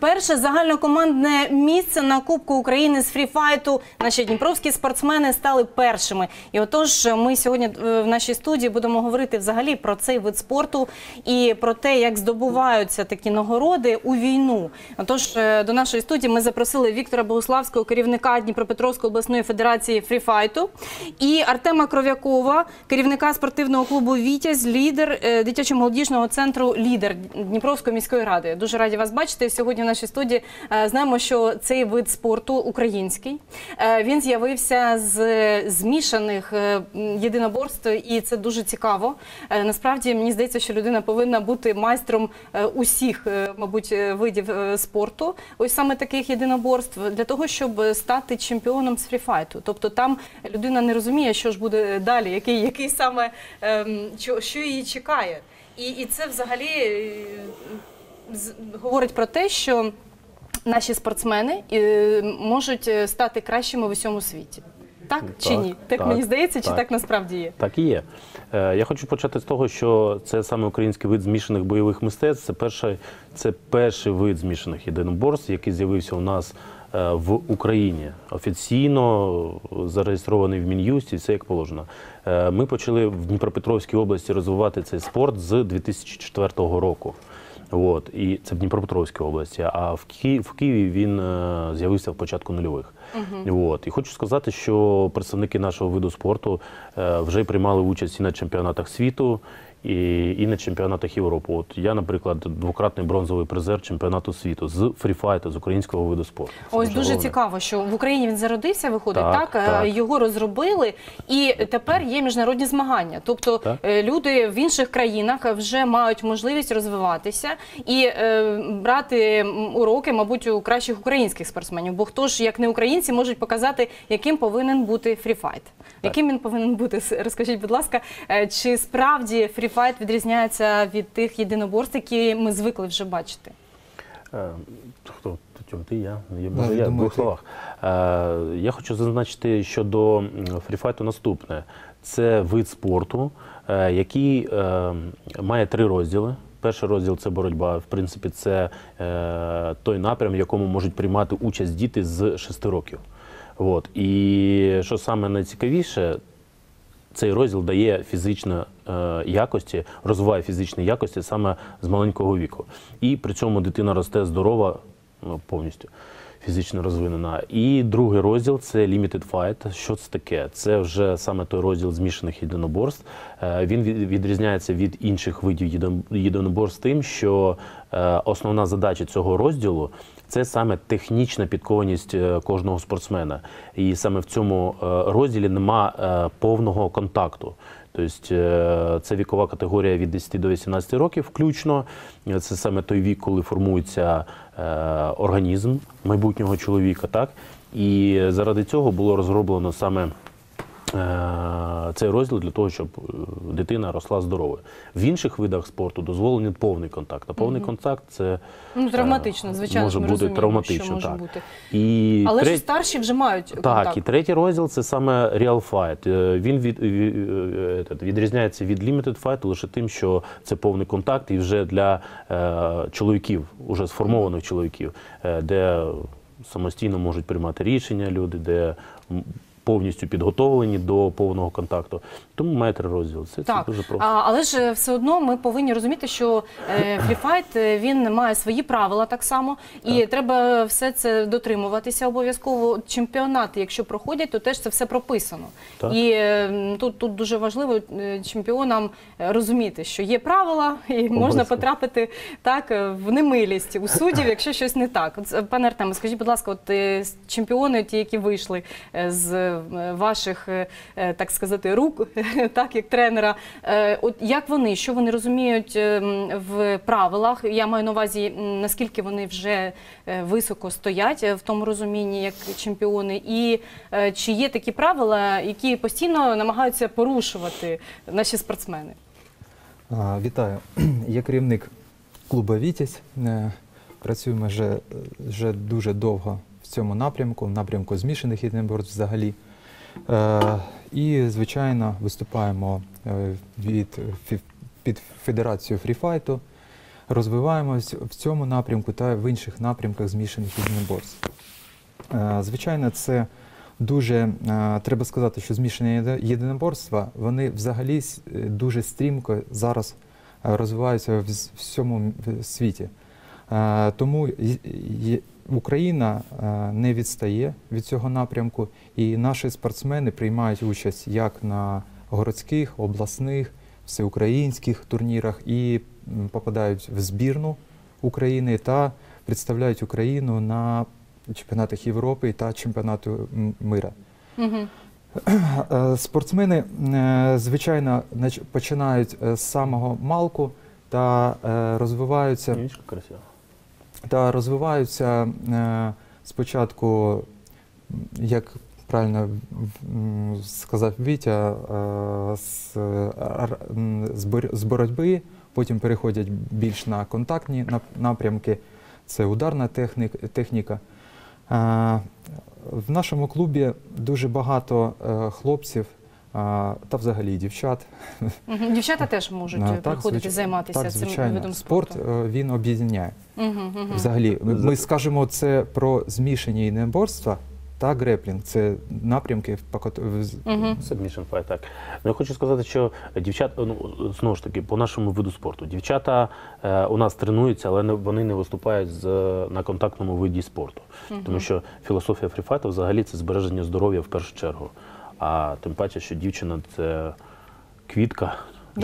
перше загальнокомандне місце на Кубку України з фріфайту. Наші дніпровські спортсмени стали першими. І отож, ми сьогодні в нашій студії будемо говорити взагалі про цей вид спорту і про те, як здобуваються такі нагороди у війну. Отож, до нашої студії ми запросили Віктора Богуславського, керівника Дніпропетровської обласної федерації фріфайту, і Артема Кров'якова, керівника спортивного клубу «Вітязь», лідер дитячо-молодіжного центру «Лідер» Дніпровської міської ради. Дуже раді вас бачити. Сьогодні в нашій студії знаємо, що цей вид спорту український. Він з'явився з змішаних єдиноборств, і це дуже цікаво. Насправді, мені здається, що людина повинна бути майстром усіх, мабуть, видів спорту, ось саме таких єдиноборств, для того, щоб стати чемпіоном з фріфайту. Тобто там людина не розуміє, що ж буде далі, який саме, що її чекає. І це взагалі говорить про те, що наші спортсмени можуть стати кращими в усьому світі. Так чи ні? Так мені здається, чи так насправді є? Так і є. Я хочу почати з того, що це саме український вид змішаних бойових мистецтв. Це перший вид змішаних єдиноборств, який з'явився у нас в Україні. Офіційно зареєстрований в Мін'юсті, все як положено. Ми почали в Дніпропетровській області розвивати цей спорт з 2004 року. І це в Дніпропетровській області, а в Києві він з'явився в початку нульових. І хочу сказати, що представники нашого виду спорту вже приймали участь і на чемпіонатах світу, і на чемпіонатах Європи. Я, наприклад, двократний бронзовий призер чемпіонату світу з фріфайту, з українського виду спорту. Ось дуже цікаво, що в Україні він зародився, виходить, так? Його розробили, і тепер є міжнародні змагання. Тобто люди в інших країнах вже мають можливість розвиватися і брати уроки, мабуть, у кращих українських спортсменів. Бо хто ж, як не українці, можуть показати, яким повинен бути фріфайт. Яким він повинен бути? Розкажіть, будь ласка, чи справді фріфайт відрізняється від тих єдиноборств, які ми звикли вже бачити? Хто? Ти, я? Я в двох словах. Я хочу зазначити щодо фріфайту наступне. Це вид спорту, який має 3 розділи. Перший розділ – це боротьба. В принципі, це той напрям, в якому можуть приймати участь діти з 6 років. І що саме найцікавіше, цей розділ дає фізичні якості, розвиває фізичні якості саме з маленького віку. І при цьому дитина росте здорова, повністю фізично розвинена. І другий розділ – це Limited Fight. Що це таке? Це вже саме той розділ змішаних єдиноборств. Він відрізняється від інших видів єдиноборств тим, що основна задача цього розділу – це саме технічна підкованість кожного спортсмена. І саме в цьому розділі нема повного контакту. Тобто це вікова категорія від 10 до 18 років включно. Це саме той вік, коли формується організм майбутнього чоловіка. І заради цього було розроблено саме цей розділ для того, щоб дитина росла здоровою. В інших видах спорту дозволений повний контакт. А повний контакт – це травматично, звичайно, може бути травматично. Що може бути. Але ж старші вже мають контакт. Так, і третій розділ – це саме Real Fight. Він відрізняється від Limited Fight лише тим, що це повний контакт і вже для чоловіків, уже сформованих чоловіків, де самостійно можуть приймати рішення люди, де повністю підготовлені до повного контакту. Тому має 3 розділи. Це дуже просто. Але ж все одно ми повинні розуміти, що фріфайт, він має свої правила так само, і треба все це дотримуватися обов'язково. Чемпіонати, якщо проходять, то теж це все прописано. І тут дуже важливо чемпіонам розуміти, що є правила, і можна потрапити в немилість у суддів, якщо щось не так. Пане Артеме, скажіть, будь ласка, чемпіони, ті, які вийшли з ваших, так сказати, рук, так, як тренера, як вони, що вони розуміють в правилах? Я маю на увазі, наскільки вони вже високо стоять в тому розумінні, як чемпіони, і чи є такі правила, які постійно намагаються порушувати наші спортсмени? Вітаю. Я керівник клубу «Вітязь». Працюємо вже дуже довго в цьому напрямку, в напрямку змішаних єдиноборств взагалі. І, звичайно, виступаємо під Федерацію фріфайту. розвиваємось в цьому напрямку та в інших напрямках змішаних єдиноборств. Звичайно, це дуже, треба сказати, що змішані єдиноборства, вони взагалі дуже стрімко зараз розвиваються в всьому світі. Тому Україна не відстає від цього напрямку, і наші спортсмени приймають участь як на городських, обласних, всеукраїнських турнірах і попадають в збірну України та представляють Україну на чемпіонатах Європи та чемпіонату мира. Спортсмени, звичайно, починають з самого малку та розвиваються спочатку, як правильно сказав Вітя, з боротьби, потім переходять більш на контактні напрямки, це ударна техніка. В нашому клубі дуже багато хлопців та взагалі дівчат. Дівчата теж можуть приходити займатися цим видом спорту. Спорт, він об'єднає. Взагалі, ми скажемо це про змішані єдиноборства та греплінг. Це напрямки Submission fight, так. Ну, я хочу сказати, що дівчата, знову ж таки, по нашому виду спорту, дівчата у нас тренуються, але вони не виступають на контактному виді спорту. Тому що філософія фріфайту взагалі це збереження здоров'я в першу чергу. А тим паче, що дівчина – це квітка,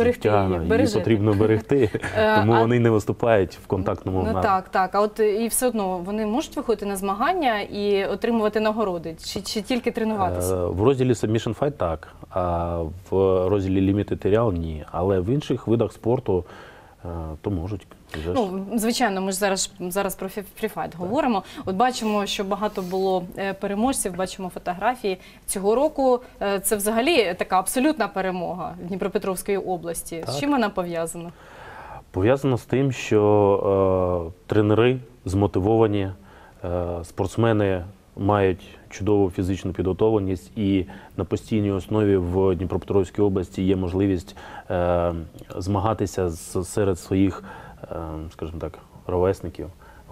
її потрібно берегти, тому вони не виступають в контактному. Ну так. А от і все одно вони можуть виходити на змагання і отримувати нагороди? Чи тільки тренуватися? В розділі Submission Fight – так, а в розділі Limited Real – ні. Але в інших видах спорту то можуть. Ну, звичайно, ми ж зараз про фріфайт говоримо. От бачимо, що багато було переможців, бачимо фотографії. Цього року це взагалі така абсолютна перемога Дніпропетровської області. Так. З чим вона пов'язана? Пов'язано з тим, що тренери змотивовані, спортсмени мають чудову фізичну підготовленість, і на постійній основі в Дніпропетровській області є можливість змагатися серед своїх, скажімо так, ровесників.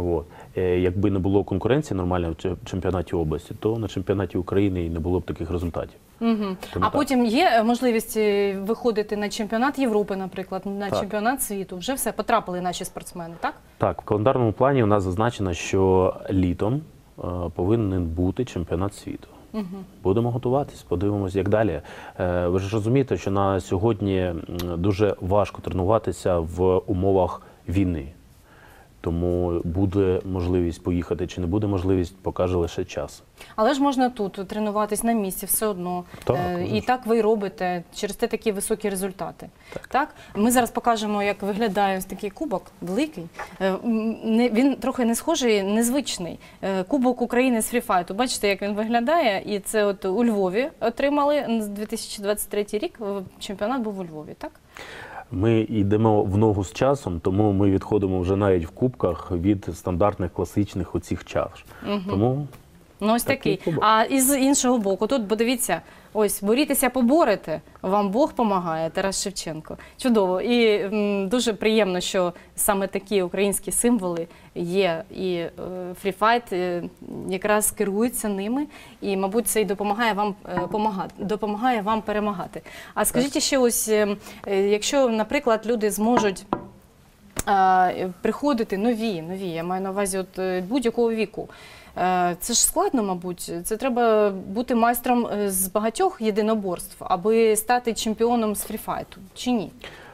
Якби не було конкуренції нормальної в чемпіонаті області, то на чемпіонаті України і не було б таких результатів. А потім є можливість виходити на чемпіонат Європи, наприклад, на чемпіонат світу? Вже все, потрапили наші спортсмени, так? Так, в календарному плані у нас зазначено, що літом повинен бути чемпіонат світу. Будемо готуватись, подивимось, як далі. Ви ж розумієте, що на сьогодні дуже важко тренуватися в умовах війни. Тому буде можливість поїхати чи не буде можливість, покаже лише час. Але ж можна тут тренуватись на місці все одно. І так ви й робите, через те такі високі результати. Так? Ми зараз покажемо, як виглядає ось такий кубок, великий. Він трохи не схожий, незвичний. Кубок України з фріфайту. Бачите, як він виглядає? І це от у Львові отримали 2023 рік. Чемпіонат був у Львові, так? Ми йдемо в ногу з часом, тому ми відходимо вже навіть в кубках від стандартних класичних оцих чаш. Тому ну, ось такий. А із іншого боку, тут, подивіться, ось, борітеся, поборете, вам Бог помагає, Тарас Шевченко. Чудово. І дуже приємно, що саме такі українські символи є. І фріфайт якраз керується ними. І, мабуть, це і допомагає вам перемагати. А скажіть ще ось, якщо, наприклад, люди зможуть приходити нові, я маю на увазі от будь-якого віку, це ж складно, мабуть. Це треба бути майстром з багатьох єдиноборств, аби стати чемпіоном з фріфайту, чи ні?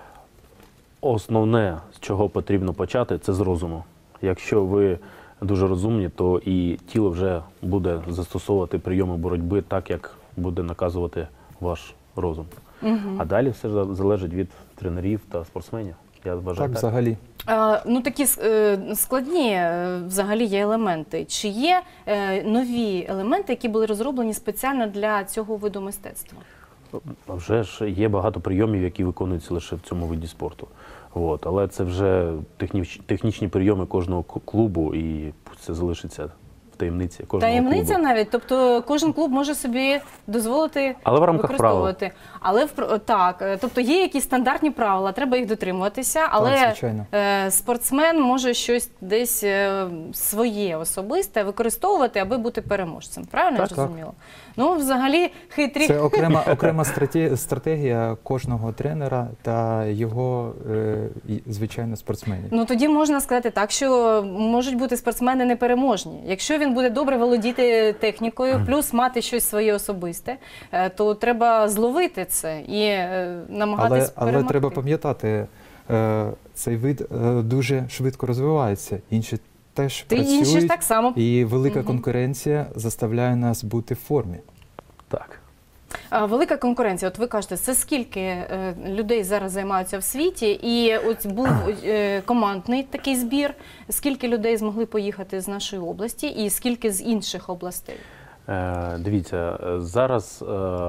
Основне, з чого потрібно почати, це з розуму. Якщо ви дуже розумні, то і тіло вже буде застосовувати прийоми боротьби так, як буде наказувати ваш розум. А далі все залежить від тренерів та спортсменів. Я вважаю, так, взагалі. Ну, такі складні взагалі є елементи. Чи є нові елементи, які були розроблені спеціально для цього виду мистецтва? Вже ж є багато прийомів, які виконуються лише в цьому виді спорту. Але це вже технічні прийоми кожного клубу, і це залишиться в таємниці кожного Таємниця клубу. навіть, тобто кожен клуб може собі дозволити Але в рамках використовувати. Але так, тобто є якісь стандартні правила, треба їх дотримуватися, але звичайно. спортсмен може щось десь своє особисте використовувати, аби бути переможцем. Правильно я Так. зрозуміла? Ну, взагалі, хитрі. Це окрема стратегія кожного тренера та його, звичайно, спортсменів. Ну, тоді можна сказати так, що можуть бути спортсмени непереможні. Якщо він буде добре володіти технікою, плюс мати щось своє особисте, то треба зловити це і намагатись Але перемогти. треба пам'ятати, цей вид дуже швидко розвивається. Інші теж Інші ж працюють, так само. і велика конкуренція заставляє нас бути в формі. Так. Велика конкуренція. От ви кажете, це скільки людей зараз займаються в світі? І от був командний такий збір. Скільки людей змогли поїхати з нашої області і скільки з інших областей? Дивіться, зараз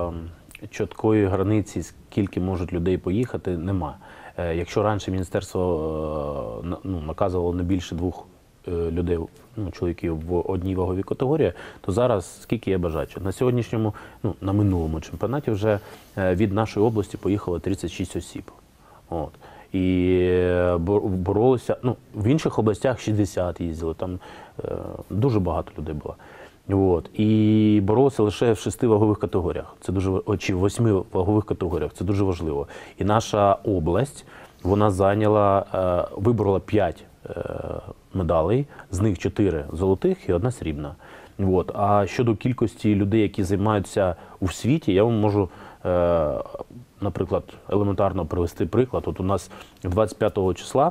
чіткої границі, скільки можуть людей поїхати, нема. Якщо раніше міністерство наказувало не більше 2 людей, чоловіків в одній ваговій категорії, то зараз скільки є бажаючих. На сьогоднішньому, на минулому чемпіонаті вже від нашої області поїхало 36 осіб. От. І боролися, в інших областях 60 їздили, там дуже багато людей було. От. І боролися лише в 6 вагових категоріях, це дуже, чи в 8 вагових категоріях, це дуже важливо. І наша область, вона виборола 5 медалей, з них 4 золотих і 1 срібна. От. А щодо кількості людей, які займаються у світі, я вам можу, наприклад, елементарно привести приклад. От у нас 25 числа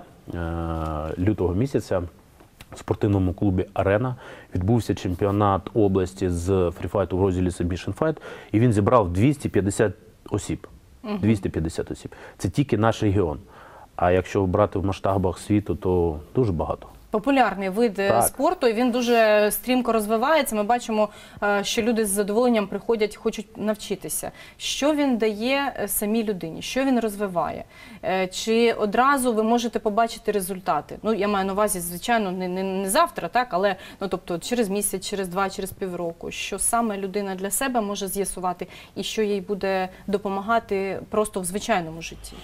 лютого місяця в спортивному клубі «Арена» відбувся чемпіонат області з фріфайту в розділі Submission Fight, і він зібрав 250 осіб. 250 осіб. Це тільки наш регіон. А якщо брати в масштабах світу, то дуже багато. Популярний вид спорту, і він дуже стрімко розвивається. Ми бачимо, що люди з задоволенням приходять, хочуть навчитися. Що він дає самій людині? Що він розвиває? Чи одразу ви можете побачити результати? Я маю на увазі, звичайно, не завтра, так, але тобто через місяць, через 2, через півроку. Що саме людина для себе може з'ясувати і що їй буде допомагати просто в звичайному житті?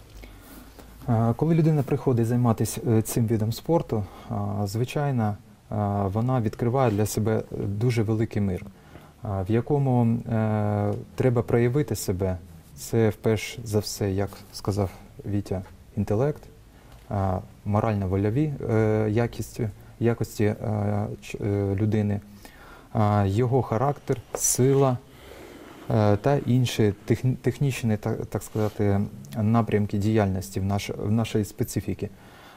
Коли людина приходить займатися цим видом спорту, звичайно, вона відкриває для себе дуже великий мир, в якому треба проявити себе. Це, вперше за все, як сказав Вітя, інтелект, морально-вольові якості людини, його характер, сила та інші технічні, так сказати, напрямки діяльності в нашій специфіці.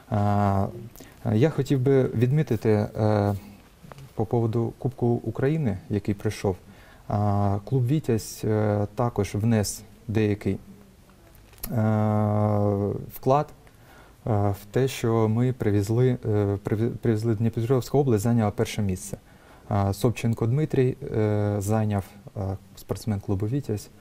Я хотів би відмітити по поводу Кубку України, який прийшов. Клуб «Вітязь» також внес деякий вклад в те, що ми привезли Дніпропетровську область, зайняла 1-е місце. Собченко Дмитрій зайняв, спортсмен клубу «Вітязь».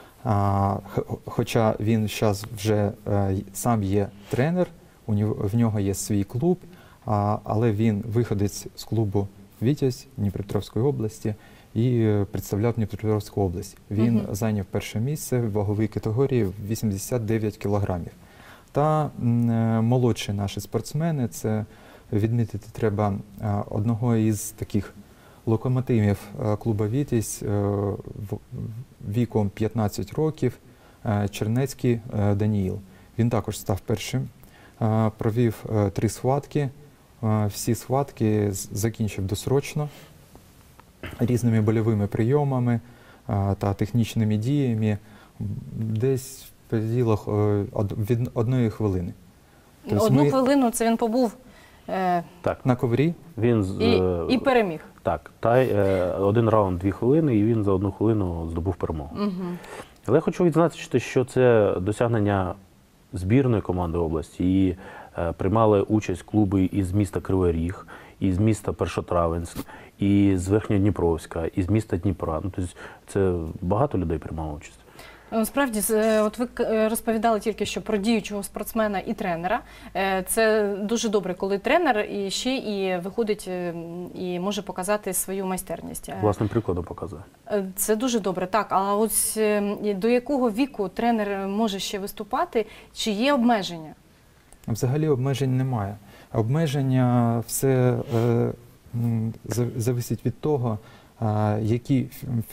Хоча він зараз вже сам є тренер, в нього є свій клуб, але він виходець з клубу «Вітязь» Дніпропетровської області і представляв Дніпропетровську область. Він зайняв 1-е місце в ваговій категорії 89 кілограмів. Та молодші наші спортсмени, це відмітити треба одного із таких локомотивів клубу «Вітязь» віком 15 років, Чернецький Даніїл. Він також став першим, провів 3 схватки, всі схватки закінчив досрочно, різними больовими прийомами та технічними діями, десь в пределах від 1 хвилини. Тобто 1 хвилину це він побув на коврі. І переміг. Так, 1 раунд 2 хвилини, і він за 1 хвилину здобув перемогу. Але я хочу відзначити, що це досягнення збірної команди області. І приймали участь клуби із міста Кривий Ріг, із міста Першотравенськ, і з Верхньодніпровська, і з міста Дніпра. Тобто це багато людей приймало участь. Справді, от ви розповідали тільки що про діючого спортсмена і тренера. Це дуже добре, коли тренер і ще і виходить і може показати свою майстерність. Власним прикладом показує. Це дуже добре, так. А ось до якого віку тренер може ще виступати? Чи є обмеження? Взагалі обмежень немає. Обмеження все залежить від того, які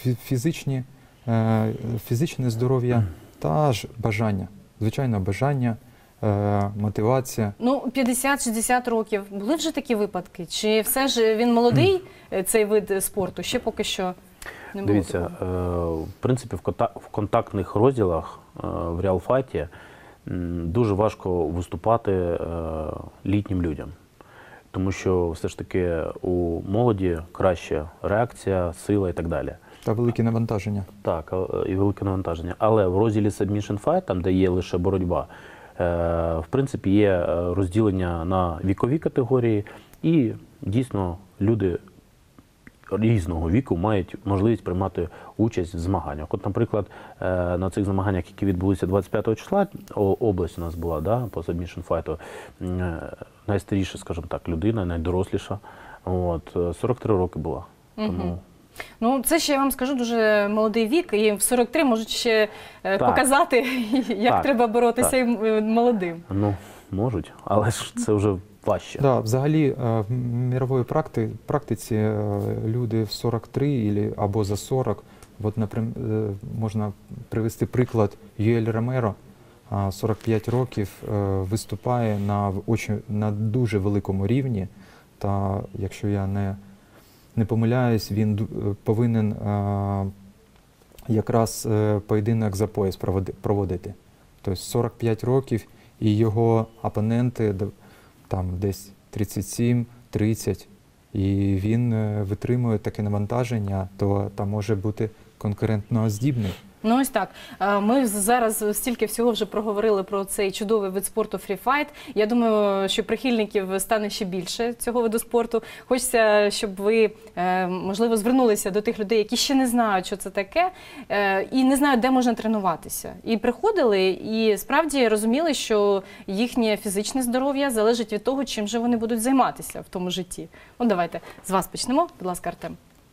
фізичне здоров'я та ж бажання. Звичайно, бажання, мотивація. 50-60 років. Були вже такі випадки? Чи все ж він молодий, цей вид спорту? Ще поки що не було. Дивіться, в принципі, в контактних розділах в реалфайті дуже важко виступати літнім людям. Тому що все ж таки у молоді краща реакція, сила і так далі. Та велике навантаження. Так, і велике навантаження. Але в розділі Submission Fight, там де є лише боротьба, в принципі є розділення на вікові категорії і дійсно люди різного віку мають можливість приймати участь в змаганнях. От, наприклад, на цих змаганнях, які відбулися 25 числа, область у нас була, да, по Submission Fight, найстаріша, скажімо так, людина, найдоросліша, 43 роки була. Тому... це ще, я вам скажу, дуже молодий вік, і в 43 можуть ще показати, як треба боротися і молодим. Можуть, але ж це вже важче. Да, взагалі, в міровій практиці люди в 43 або за 40, от, можна привести приклад Юель Ромеро, 45 років, виступає на дуже великому рівні, та, якщо я не помиляюсь, він повинен якраз поєдинок за пояс проводити. Тобто 45 років, і його опоненти там десь 37-30, і він витримує таке навантаження, то там може бути конкурентно здібний. Ось так. Ми зараз стільки всього вже проговорили про цей чудовий вид спорту фріфайт. Я думаю, що прихильників стане ще більше цього виду спорту. Хочеться, щоб ви, можливо, звернулися до тих людей, які ще не знають, що це таке, і не знають, де можна тренуватися. І приходили, і справді розуміли, що їхнє фізичне здоров'я залежить від того, чим же вони будуть займатися в тому житті. Давайте з вас почнемо. Будь ласка, Артем.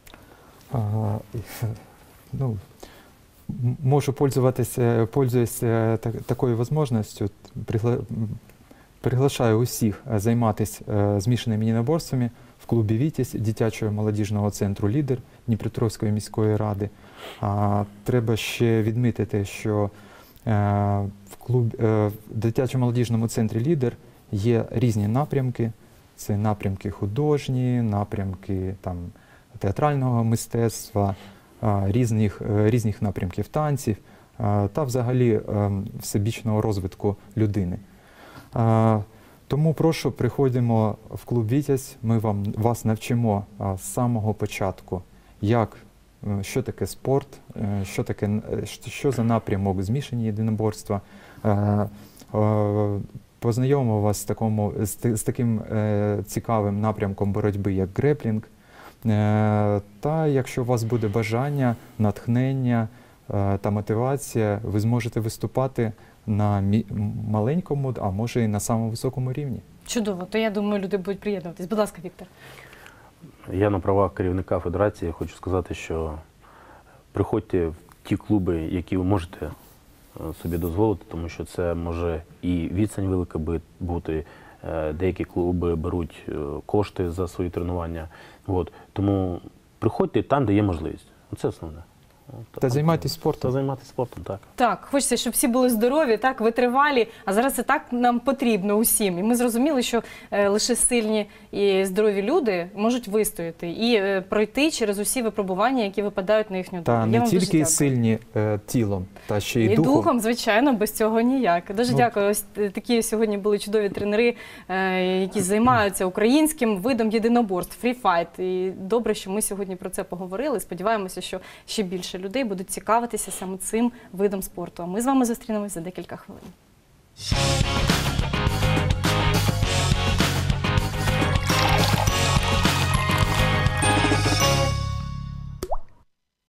Можу пользуюсь такою можливістю, приглашаю усіх займатися змішаними єдиноборствами в клубі «Вітязь» дитячого молодіжного центру «Лідер» Дніпропетровської міської ради. Треба ще відмітити, що в дитячому молодіжному центрі «Лідер» є різні напрямки. Це напрямки художні, напрямки театрального мистецтва, різних напрямків танців та взагалі всебічного розвитку людини. Тому прошу, приходимо в клуб «Вітязь», ми вас навчимо з самого початку, що таке спорт, що за напрямок змішані єдиноборства. Познайомимо вас з таким цікавим напрямком боротьби, як греплінг. Та якщо у вас буде бажання, натхнення та мотивація, ви зможете виступати на маленькому, а може і на самому високому рівні. Чудово, то я думаю, люди будуть приєднуватись. Будь ласка, Віктор. Я на правах керівника федерації хочу сказати, що приходьте в ті клуби, які ви можете собі дозволити, тому що це може і відстань велика бути. Деякі клуби беруть кошти за свої тренування. Тому приходьте там, де є можливість. Це основне. Та займайтесь спортом. Та займатися спортом, так. Так, хочеться, щоб всі були здорові, так, витривалі, а зараз і так нам потрібно усім. І ми зрозуміли, що лише сильні і здорові люди можуть вистояти і пройти через усі випробування, які випадають на їхню долю. Та не тільки сильні тілом, та ще й духом. І духом, звичайно, без цього ніяк. Дуже дякую. Ось такі сьогодні були чудові тренери, які займаються українським видом єдиноборств, фріфайт. І добре, що ми сьогодні про це поговорили. Сподіваємося, що ще більше людей будуть цікавитися саме цим видом спорту. А ми з вами зустрінемось за декілька хвилин.